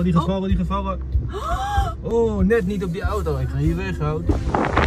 gevallen, die gevallen. Oh, net niet op die auto. Ik ga hier weg, hoor.